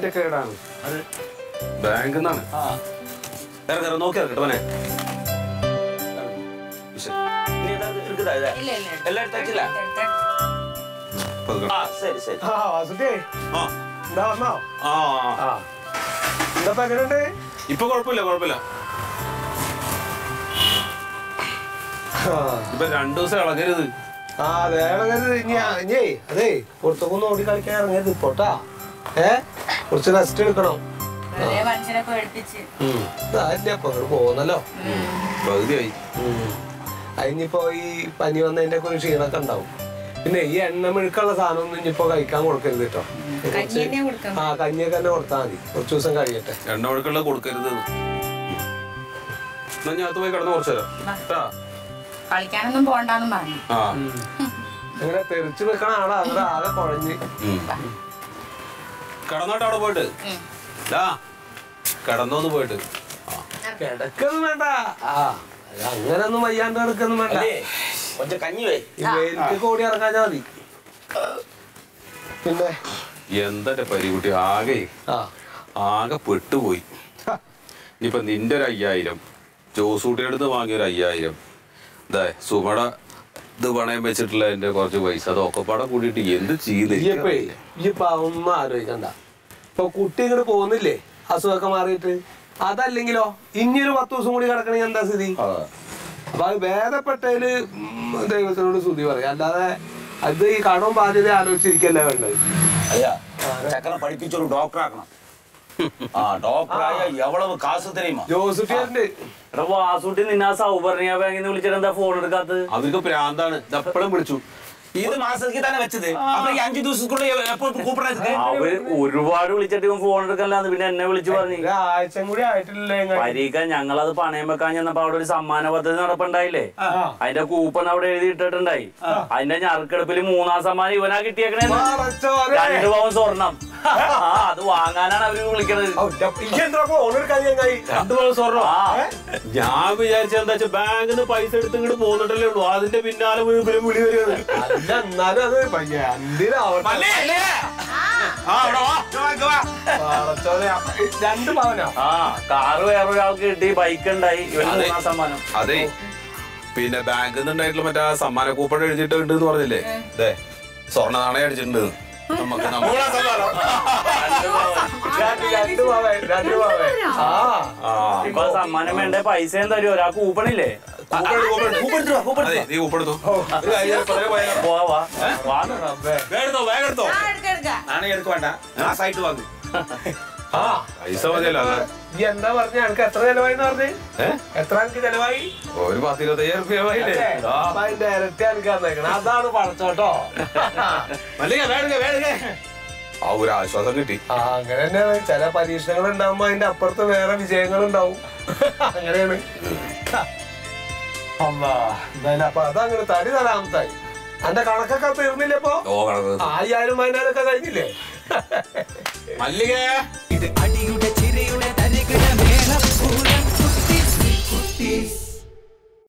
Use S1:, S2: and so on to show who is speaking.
S1: ബാങ്കിന്റെ കേടാണ്. ബാങ്കിൽ നിന്നാണ്. നോക്കി ഇറക്കട്ടെ മോനെ. ഇപ്പൊ കുഴപ്പമില്ല കുഴപ്പമില്ല. ഇപ്പൊ 2 ദിവസം ഇളകരുത്.
S2: അതെ ഇളകരുത്. ഇനി അതെ പുറത്തൊക്കെ ഓടി കളിക്കാൻ ഇറങ്ങരുത് ഇപ്പോട്ടാ. കുറച്ച് റെസ്റ്റ് എടുക്കണം. പോന്നല്ലോ
S1: പകുതിയായി.
S2: അതിനിപ്പോ ഈ പനി വന്നതിന്റെ ഒക്കെ ഒരു ക്ഷീണൊക്കെ ഉണ്ടാവും. പിന്നെ ഈ എണ്ണ മെഴുക്കുള്ള സാധനം ഒന്നും ഇനിയിപ്പോ കഴിക്കാൻ കൊടുക്കരുത് കേട്ടോ. കഞ്ഞിയൊക്കെ തന്നെ കൊടുത്താൽ മതി. കുറച്ച് ദിവസം കഴിയട്ടെ.
S1: എണ്ണ മെഴുക്കുള്ള കൊടുക്കരുത്. ഞാൻ പോയി കിടന്ന് കുറച്ചു തരാം.
S3: കളിക്കാനൊന്നും പോണ്ടെന്നും പറഞ്ഞു.
S2: അങ്ങനെ തെറിച്ചു വെക്കണ ആളാ. അവിടെ ആകെ കുഴഞ്ഞ്
S1: കടന്നോട്ട് അവിടെ പോയിട്ട് കടന്നോന്ന് പോയിട്ട്
S2: കിടക്കൊന്നും വേണ്ട. അങ്ങനൊന്നും വയ്യാണ്ട് കിടക്കൊന്നും വേണ്ട.
S4: கொஞ்சம் கஞ்சி வை.
S2: വെയിലത്ത് കൂടി ഇറങ്ങാഞ്ഞാ മതി. പിന്നെ
S1: എന്താ പരികുട്ടി ആകെ പെട്ടുപോയി. ഇനിയിപ്പൊ നിന്റെ ഒരു 5000, ജോസൂട്ടിയുടെ അടുത്ത് വാങ്ങിയ ഒരു 5000, സുമട ഇത് പണയം വെച്ചിട്ടുള്ള എന്റെ കുറച്ച് പൈസ, അതൊക്കെ പാടെ കൂടിയിട്ട് എന്ത് ചെയ്ത്
S2: ഇപ്പൊ ഒന്നും ആലോചിക്കണ്ട. ഇപ്പൊ കുട്ടി ഇങ്ങോട്ട് പോകുന്നില്ലേ അസുഖമൊക്കെ മാറിയിട്ട്? അതല്ലെങ്കിലോ ഇനിയൊരു 10 ദിവസം കൂടി കിടക്കണെങ്കിൽ എന്താ സ്ഥിതി? അപ്പൊ അത് ഭേദപ്പെട്ടതില് ദൈവത്തിനോട് സ്തുതി പറയാം. അല്ലാതെ അത് ഈ കടവും ബാധ്യത ആലോചിച്ചിരിക്കല്ലേ വേണ്ടത്.
S4: ചക്കനെ പഠിപ്പിച്ചൊരു ഡോക്ടർ ആക്കണം. ഡോക്ടറായ എവളവ് കാശ് തരുമോ?
S2: ജോസഫിയുണ്ട്.
S5: വാസൂട്ടി നിന്നാ സൗപർണിയ ബാങ്കിൽ നിന്ന് വിളിച്ചിട്ട് എന്താ ഫോൺ എടുക്കാത്തത്?
S1: അവർക്ക് പ്രാന്താണ്. എപ്പോഴും വിളിച്ചു.
S4: ഇത് മാസത്തേക്ക് തന്നെ വെച്ചത്. അപ്പൊ ഈ 5 ദിവസത്തിനുള്ളിൽ
S5: അവര് ഒരുപാട് വിളിച്ചിട്ട് ഫോൺ എടുക്കല്ലാന്ന് പിന്നെ എന്നെ വിളിച്ചു പറഞ്ഞു.
S2: ആഴ്ച കൂടി ആയിട്ടില്ലേ
S5: പരീക്ക ഞങ്ങളത് പണയം വെക്കാൻ ചെന്നപ്പോ അവിടെ ഒരു സമ്മാന പദ്ധതി നടപ്പുണ്ടായില്ലേ? അതിന്റെ കൂപ്പൺ അവിടെ എഴുതി ഇട്ടിട്ടുണ്ടായി. അതിന്റെ ഞറുക്കെടുപ്പിൽ 3-ാം സമ്മാനം ഇവനാ കിട്ടിയേക്കണേ. 2 പവൻ സ്വർണം. അത് വാങ്ങാനാണ് അവര് വിളിക്കണത്.
S1: 2 പവൻ സ്വർണം. ഞാൻ വിചാരിച്ച എന്താ വെച്ചാൽ ബാങ്കിൽ നിന്ന് പൈസ എടുത്ത് ഇങ്ങോട്ട് പോന്നിട്ടല്ലേ ഉള്ളൂ. അതിന്റെ പിന്നാലെ വിളി വരുന്നത്.
S2: എന്നാലും അത്
S5: കാറ് വേറൊരാൾക്ക് കിട്ടി, ബൈക്ക് ഉണ്ടായി. ഇവന് സമ്മാനം.
S1: അതെ, പിന്നെ ബാങ്കിൽ നിന്നുണ്ടായിട്ടുള്ള മറ്റേ സമ്മാന കൂപ്പൺ എഴുതിയിട്ടുണ്ട് എന്ന് പറഞ്ഞില്ലേ? അതെ, സ്വർണ്ണ നാണയം അടിച്ചിട്ടുണ്ട്. നമുക്ക്
S5: ഇപ്പൊ സമ്മാനം വേണ്ട പൈസയും തരും. ഒരാൾക്ക് കൂപ്പണില്ലേ?
S2: എന്താ പറഞ്ഞ എനിക്ക് എത്ര ചെലവായിന്ന് പറഞ്ഞേ? എത്ര എനിക്ക് ചെലവായി?
S1: ഒരു 10-25
S2: അതിന്റെ ഇരട്ടി എനിക്ക് തന്നേക്കണം. അതാണ് പഴച്ചോട്ടോ.
S1: ആ ഒരു ആശ്വാസം കിട്ടി.
S2: അങ്ങനെ തന്നെയാണ്. ചില പരീക്ഷണങ്ങൾ ഉണ്ടാവുമ്പോ അതിന്റെ അപ്പുറത്ത് വേറെ വിജയങ്ങൾ ഉണ്ടാവും. അങ്ങനെയാണ്. എന്തായാലും അപ്പൊ അതങ്ങനെ തടി തരാമത്തായി. എന്റെ കണക്കൊക്കെ തീർന്നില്ലേ? ഇപ്പൊ 5000 10,000 ഒക്കെ കഴിഞ്ഞില്ലേ?
S1: മല്ലിക